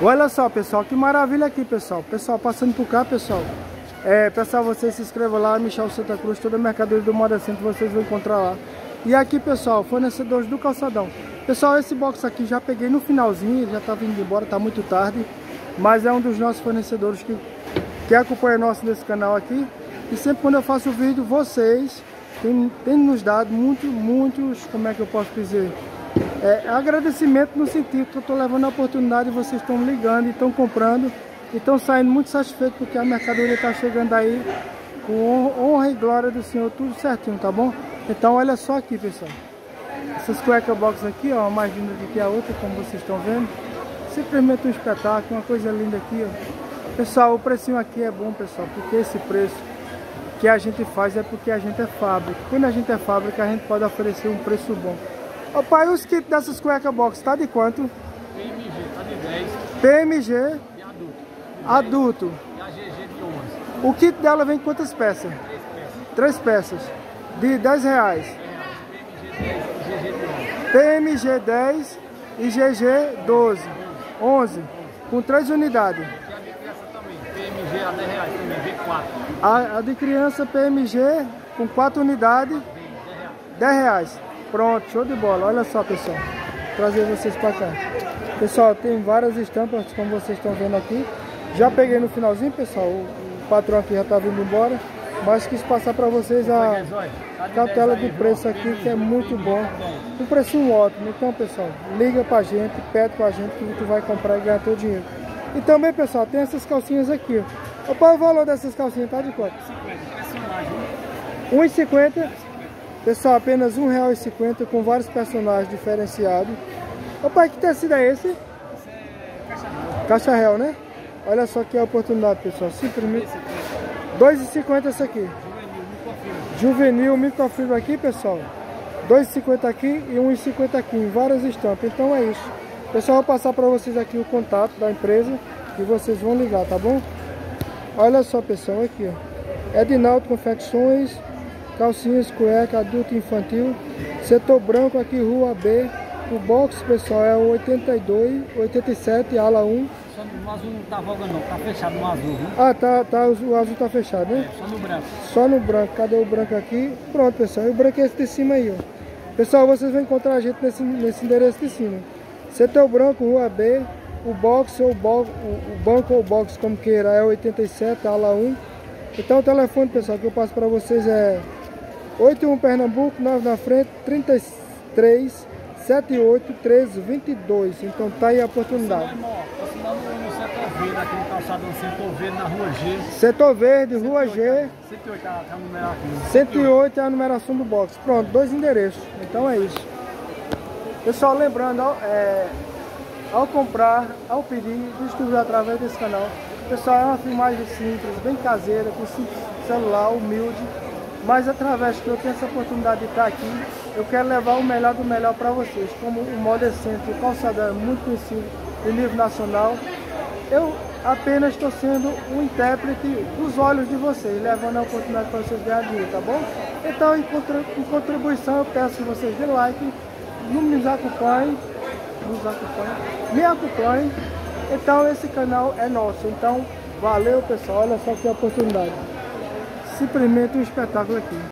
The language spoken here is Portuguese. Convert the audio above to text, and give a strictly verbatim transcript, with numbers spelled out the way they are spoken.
Olha só, pessoal, que maravilha aqui, pessoal. Pessoal, passando por cá, pessoal. É, pessoal, vocês se inscrevam lá, Michel Santa Cruz, toda a mercadoria do Moda Center vocês vão encontrar lá. E aqui, pessoal, fornecedores do calçadão. Pessoal, esse box aqui já peguei no finalzinho, ele já tá vindo embora, tá muito tarde. Mas é um dos nossos fornecedores que, que acompanha nosso nesse canal aqui. E sempre quando eu faço o vídeo, vocês têm, têm nos dado muito, muitos, como é que eu posso dizer? É, agradecimento no sentido que eu estou levando a oportunidade e vocês estão ligando e estão comprando e estão saindo muito satisfeitos porque a mercadoria está chegando aí com honra e glória do Senhor, tudo certinho, tá bom? Então olha só aqui, pessoal, essas cueca box aqui, ó, mais linda do que a outra, como vocês estão vendo, simplesmente um espetáculo, uma coisa linda aqui, ó. Pessoal, o precinho aqui é bom, pessoal, porque esse preço que a gente faz é porque a gente é fábrica. Quando a gente é fábrica, a gente pode oferecer um preço bom. Ô pai, os kits dessas cueca box tá de quanto? P M G tá de dez. P M G E adulto. adulto. E a G G de onze. O kit dela vem quantas peças? Três peças. Três peças. De dez reais. P M G dez e G G de onze. P M G dez e G G doze. onze. Com três unidades. E a de criança também. P M G a dez reais. P M G quatro. A, a de criança P M G com quatro unidades. dez reais. Pronto, show de bola. Olha só, pessoal. Vou trazer vocês para cá. Pessoal, tem várias estampas, como vocês estão vendo aqui. Já peguei no finalzinho, pessoal. O, o patrão aqui já está vindo embora. Mas quis passar para vocês a cartela de preço aqui, que é muito bom. Um precinho ótimo. Então, pessoal, liga pra gente, pede com a gente que tu vai comprar e ganhar teu dinheiro. E também, pessoal, tem essas calcinhas aqui, ó. Qual é o valor dessas calcinhas? Tá de quanto? um real e cinquenta. Pessoal, apenas um real e cinquenta com vários personagens diferenciados. Opa, que tecido é esse? Esse é caixa réu. Caixa réu, né? Olha só que é a oportunidade, pessoal. Simplesmente dois reais e cinquenta esse aqui. Juvenil, microfibra aqui, pessoal. dois reais e cinquenta aqui e um real e cinquenta aqui, em várias estampas. Então é isso. Pessoal, vou passar para vocês aqui o contato da empresa e vocês vão ligar, tá bom? Olha só, pessoal, aqui, ó. Edinaldo Confecções. Calcinhas, cueca, adulto e infantil. Setor branco aqui, rua B. O box, pessoal, é o oitenta e dois, oitenta e sete, ala um. Só no azul não tá folga não, tá fechado no azul, viu? Ah, tá, tá, o azul tá fechado, né? É, só no branco. Só no branco. Cadê o branco aqui? Pronto, pessoal. E o branco é esse de cima aí, ó. Pessoal, vocês vão encontrar a gente nesse, nesse endereço de cima. Setor branco, rua B. O box ou bo, o banco ou box, como queira, é oitenta e sete, ala um. Então o telefone, pessoal, que eu passo para vocês é oito um Pernambuco, nove na frente, trinta e três, setenta e oito, treze, vinte e dois. Então tá aí a oportunidade. Assinando no Setor Verde, aqui no calçadão Setor Verde, na rua G. Setor Verde, rua G. cento e oito é a numeração. cento e oito é a numeração do box. Pronto, dois endereços. Então é isso. Pessoal, lembrando, ao, é, ao comprar, ao pedir, distribuir através desse canal. Pessoal, é uma filmagem simples, bem caseira, com celular, humilde. Mas através que eu tenho essa oportunidade de estar aqui, eu quero levar o melhor do melhor para vocês. Como o Moda Center, o calçadão é muito conhecido em nível nacional, eu apenas estou sendo um intérprete dos olhos de vocês, levando a oportunidade para vocês ganharem dinheiro, tá bom? Então, em contribuição, eu peço que vocês dêem like, nos acompanhem, nos acompanhem, me acompanhem. Então, esse canal é nosso. Então, valeu, pessoal. Olha só que oportunidade. Simplesmente um espetáculo aqui.